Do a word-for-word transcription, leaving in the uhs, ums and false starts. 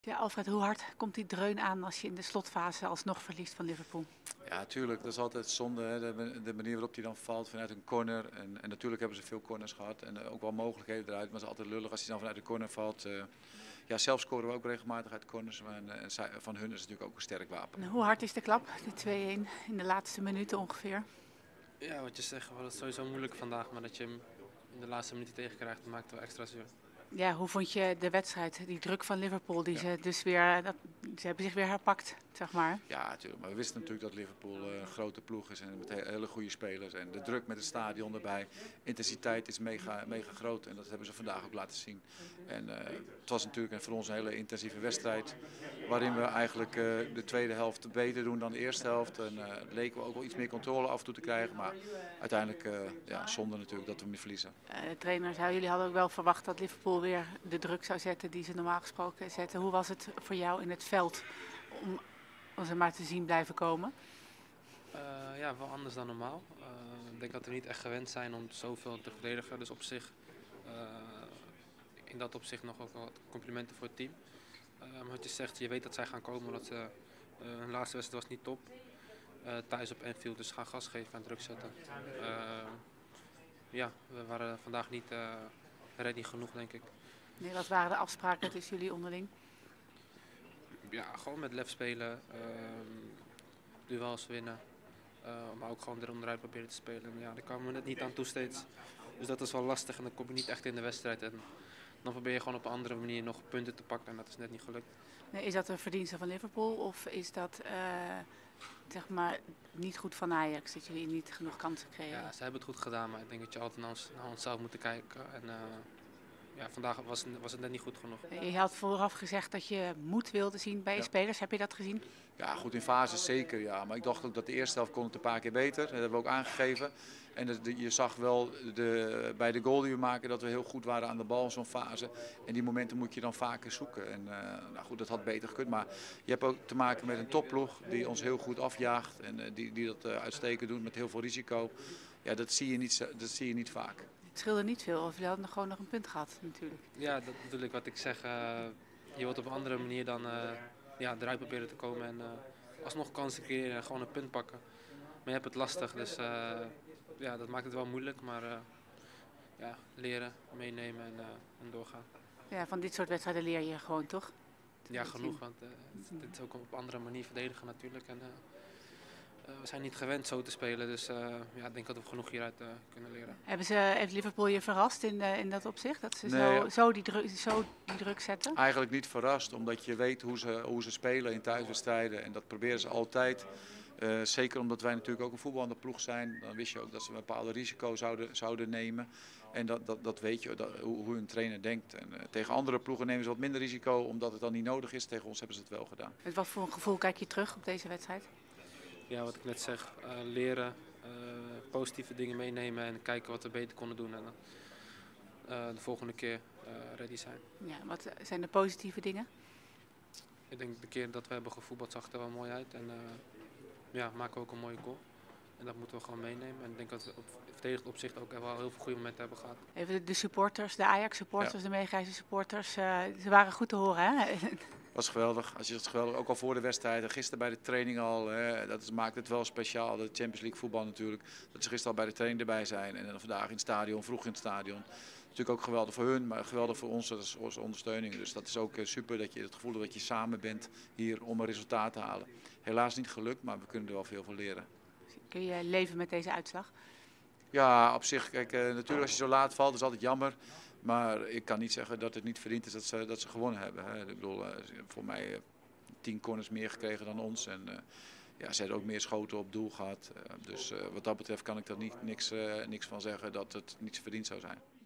Ja, Alfred, hoe hard komt die dreun aan als je in de slotfase alsnog verliest van Liverpool? Ja, tuurlijk. Dat is altijd zonde. Hè. De, de manier waarop die dan valt vanuit een corner. En, en natuurlijk hebben ze veel corners gehad. En uh, ook wel mogelijkheden eruit. Maar het is altijd lullig als hij dan vanuit de corner valt. Uh, ja, zelf scoren we ook regelmatig uit corners. Maar, uh, en zij, van hun is het natuurlijk ook een sterk wapen. En hoe hard is de klap, de twee-een, in de laatste minuten ongeveer? Ja, wat je zegt, we hadden het sowieso moeilijk vandaag. Maar dat je hem in de laatste minuten tegenkrijgt, dat maakt wel extra zuur. Ja, hoe vond je de wedstrijd? Die druk van Liverpool, die Ja. ze dus weer, dat, ze hebben zich weer herpakt, zeg maar. Ja, natuurlijk. Maar we wisten natuurlijk dat Liverpool uh, een grote ploeg is en met he hele goede spelers. En de druk met het stadion erbij, intensiteit is mega, mega groot. En dat hebben ze vandaag ook laten zien. En uh, het was natuurlijk voor ons een hele intensieve wedstrijd. Waarin we eigenlijk uh, de tweede helft beter doen dan de eerste helft. En uh, leken we ook wel iets meer controle af en toe te krijgen. Maar uiteindelijk uh, ja, zonde natuurlijk dat we hem niet verliezen. Uh, de trainer zei, jullie hadden ook wel verwacht dat Liverpool weer de druk zou zetten die ze normaal gesproken zetten. Hoe was het voor jou in het veld om, om ze maar te zien blijven komen? Uh, ja, wel anders dan normaal. Uh, ik denk dat we niet echt gewend zijn om zoveel te verdedigen. Dus op zich, uh, in dat opzicht nog ook wel wat complimenten voor het team. Uh, maar wat je zegt, je weet dat zij gaan komen. Dat ze, uh, hun laatste wedstrijd was niet top. Uh, thuis op Anfield, dus gaan gas geven en druk zetten. Uh, ja, we waren vandaag niet uh, ready genoeg, denk ik. Nee, wat waren de afspraken tussen jullie onderling? Ja, gewoon met lef spelen, uh, duels winnen, uh, maar ook gewoon eronderuit proberen te spelen. En ja, daar kwamen we net niet aan toe steeds. Dus dat is wel lastig en dan kom je niet echt in de wedstrijd. En dan probeer je gewoon op een andere manier nog punten te pakken en dat is net niet gelukt. Nee, is dat een verdienste van Liverpool of is dat uh, zeg maar niet goed van Ajax, dat jullie niet genoeg kansen kregen? Ja, ze hebben het goed gedaan, maar ik denk dat je altijd naar, ons, naar onszelf moet kijken. En, uh, ja, vandaag was, was het net niet goed genoeg. Je had vooraf gezegd dat je moed wilde zien bij je ja. spelers. Heb je dat gezien? Ja, goed in fases zeker. Ja. Maar ik dacht ook dat de eerste helft kon het een paar keer beter. Dat hebben we ook aangegeven. En de, de, je zag wel de, bij de goal die we maken dat we heel goed waren aan de bal in zo'n fase. En die momenten moet je dan vaker zoeken. En uh, nou goed, dat had beter gekund. Maar je hebt ook te maken met een topploeg die ons heel goed afjaagt. En uh, die, die dat uh, uitstekend doet met heel veel risico. Ja, dat zie je niet, dat zie je niet vaak. Het scheelde niet veel, of je had nog gewoon nog een punt gehad natuurlijk. Ja, dat bedoel ik wat ik zeg. Uh, je wilt op een andere manier dan uh, ja, eruit proberen te komen en uh, alsnog kansen creëren en gewoon een punt pakken. Maar je hebt het lastig, dus uh, ja, dat maakt het wel moeilijk. Maar uh, ja, leren, meenemen en, uh, en doorgaan. Ja, van dit soort wedstrijden leer je gewoon toch? Ja, genoeg, want uh, dit is ook op een andere manier verdedigen natuurlijk. En, uh, Uh, we zijn niet gewend zo te spelen, dus uh, ja, ik denk dat we genoeg hieruit uh, kunnen leren. Hebben ze, heeft Liverpool je verrast in, uh, in dat opzicht? Dat ze nee, zo, zo, die druk, zo die druk zetten? Eigenlijk niet verrast, omdat je weet hoe ze, hoe ze spelen in thuiswedstrijden. En dat proberen ze altijd. Uh, zeker omdat wij natuurlijk ook een voetballende ploeg zijn. Dan wist je ook dat ze een bepaalde risico zouden, zouden nemen. En dat, dat, dat weet je, dat, hoe, hoe een trainer denkt. En, uh, tegen andere ploegen nemen ze wat minder risico, omdat het dan niet nodig is. Tegen ons hebben ze het wel gedaan. Met wat voor een gevoel kijk je terug op deze wedstrijd? Ja, wat ik net zeg, uh, leren, uh, positieve dingen meenemen en kijken wat we beter konden doen. En uh, de volgende keer uh, ready zijn. Ja, wat zijn de positieve dingen? Ik denk de keer dat we hebben gevoetbald zag het er wel mooi uit. En uh, ja, maken we ook een mooie goal. En dat moeten we gewoon meenemen. En ik denk dat we op verdedigend opzicht ook wel heel veel goede momenten hebben gehad. Even de supporters, de Ajax supporters, ja. De meegereisde supporters, uh, ze waren goed te horen hè? Dat was geweldig. Als je het geweldig, ook al voor de wedstrijd, gisteren bij de training al, hè, dat is, maakt het wel speciaal. De Champions League voetbal natuurlijk, dat ze gisteren al bij de training erbij zijn en dan vandaag in het stadion, vroeg in het stadion. Natuurlijk ook geweldig voor hun, maar geweldig voor ons als, als ondersteuning. Dus dat is ook super dat je het gevoel hebt dat je samen bent hier om een resultaat te halen. Helaas niet gelukt, maar we kunnen er wel veel van leren. Kun je leven met deze uitslag? Ja, op zich, kijk, uh, natuurlijk als je zo laat valt, is het altijd jammer. Maar ik kan niet zeggen dat het niet verdiend is dat ze, dat ze gewonnen hebben. Hè. Ik bedoel, uh, voor mij uh, tien corners meer gekregen dan ons. En uh, ja, ze hebben ook meer schoten op doel gehad. Uh, dus uh, wat dat betreft kan ik er niet, niks, uh, niks van zeggen dat het niet verdiend zou zijn.